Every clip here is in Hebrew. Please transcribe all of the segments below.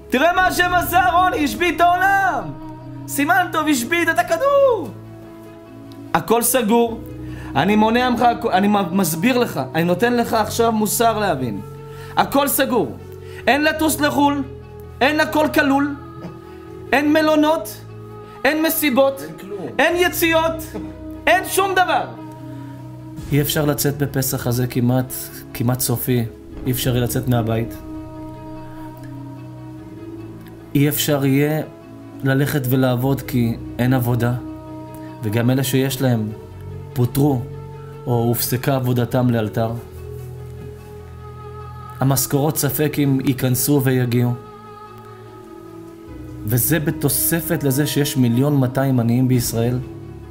תראה מה השם עשה, רוני, השבית את העולם. סימן טוב, השבית את הכדור. הכל סגור. אני מונע ממך, אני מסביר לך, אני נותן לך עכשיו מוסר להבין. הכל סגור. אין לטוס לחול, אין הכל כלול, אין מלונות, אין מסיבות, אין יציאות, אין שום דבר. אי אפשר לצאת בפסח הזה כמעט סופי, אי אפשר לצאת מהבית. אי אפשר יהיה ללכת ולעבוד כי אין עבודה, וגם אלה שיש להם פוטרו או הופסקה עבודתם לאלתר. המשכורות ספק אם ייכנסו ויגיעו. וזה בתוספת לזה שיש 1,200,000 עניים בישראל.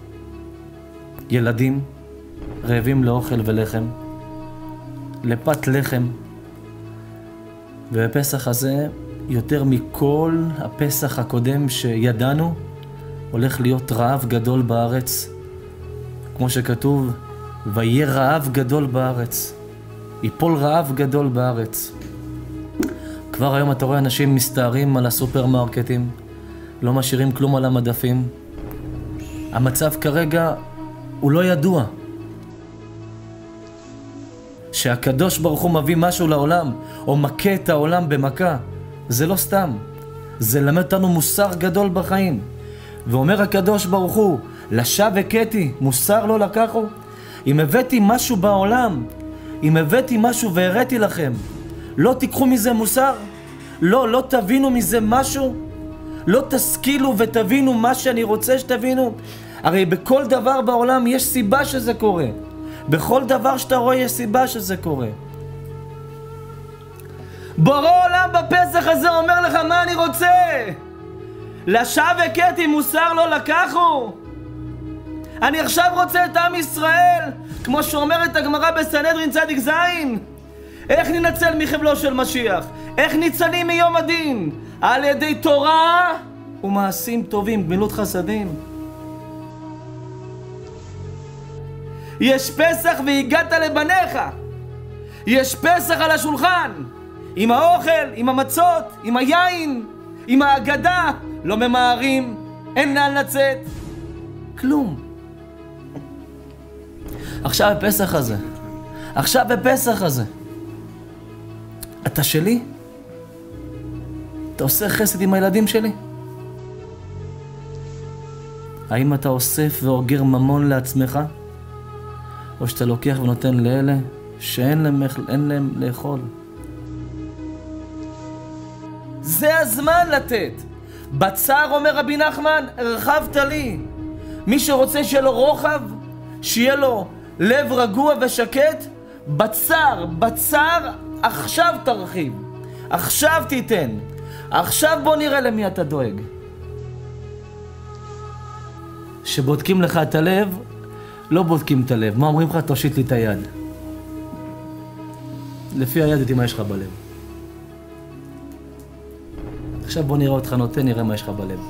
ילדים רעבים לאוכל ולחם, לפת לחם. ובפסח הזה, יותר מכל הפסח הקודם שידענו, הולך להיות רעב גדול בארץ. כמו שכתוב, ויהיה רעב גדול בארץ. ייפול רעב גדול בארץ. כבר היום אתה רואה אנשים מסתערים על הסופרמרקטים, לא משאירים כלום על המדפים. המצב כרגע הוא לא ידוע. שהקדוש ברוך הוא מביא משהו לעולם, או מכה את העולם במכה, זה לא סתם. זה למד אותנו מוסר גדול בחיים. ואומר הקדוש ברוך הוא, לשב הכיתי, מוסר לא לקחו. אם הבאתי משהו בעולם, אם הבאתי משהו והראיתי לכם, לא תיקחו מזה מוסר? לא תבינו מזה משהו? לא תשכילו ותבינו מה שאני רוצה שתבינו? הרי בכל דבר בעולם יש סיבה שזה קורה. בכל דבר שאתה רואה יש סיבה שזה קורה. בורא עולם בפסח הזה אומר לך מה אני רוצה. לשב הכיתי, מוסר לא לקחו. אני עכשיו רוצה את עם ישראל, כמו שאומרת הגמרא בסנהדרין צדיק זין. איך ננצל מחבלו של משיח? איך ניצלים מיום הדין? על ידי תורה ומעשים טובים, גמילות חסדים. יש פסח והגעת לבניך. יש פסח על השולחן, עם האוכל, עם המצות, עם היין, עם ההגדה. לא ממהרים, אין לאן לצאת, כלום. עכשיו בפסח הזה, אתה שלי? אתה עושה חסד עם הילדים שלי? האם אתה אוסף ואוגר ממון לעצמך? או שאתה לוקח ונותן לאלה שאין להם לאכול? זה הזמן לתת. בצער, אומר רבי נחמן, הרחבת לי. מי שרוצה שיהיה לו רוחב, שיהיה לו לב רגוע ושקט, בצער עכשיו תרחיב, עכשיו תיתן, עכשיו בוא נראה למי אתה דואג. שבודקים לך את הלב, לא בודקים את הלב. מה אומרים לך? תושיט לי את היד. לפי היד יודעים מה יש לך בלב. עכשיו בוא נראה אותך נותן, נראה מה יש לך בלב.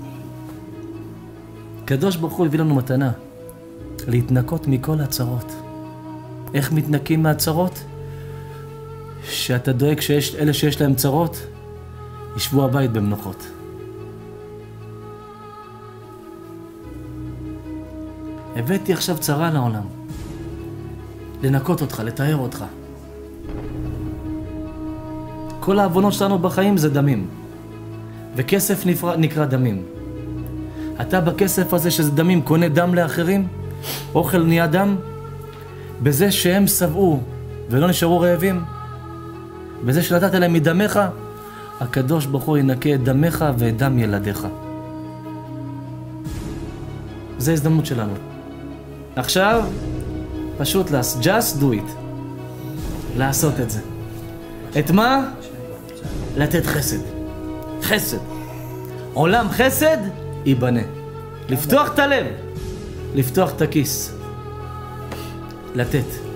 קדוש ברוך הוא הביא לנו מתנה, להתנקות מכל הצרות. איך מתנקים מהצרות? שאתה דואג שאלה שיש להם צרות, ישבו הבית במנוחות. הבאתי עכשיו צרה לעולם. לנקות אותך, לתאר אותך. כל העוונות שלנו בחיים זה דמים. וכסף נקרא דמים. אתה בכסף הזה שזה דמים קונה דם לאחרים, אוכל נהיה דם, בזה שהם שבעו ולא נשארו רעבים, בזה שנתת להם מדמך, הקדוש ברוך הוא ינקה את דמך ואת דם ילדיך. זה הזדמנות שלנו. עכשיו, פשוט just do it. לעשות את זה. את מה? לתת חסד. חסד. עולם חסד ייבנה. לפתוח את הלב. לפתוח את הכיס. לתת.